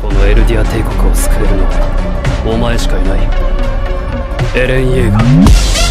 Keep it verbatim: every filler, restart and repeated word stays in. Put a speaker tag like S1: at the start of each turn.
S1: このエルディア帝国を救えるのはお前しかいない。エレン・イェーガー。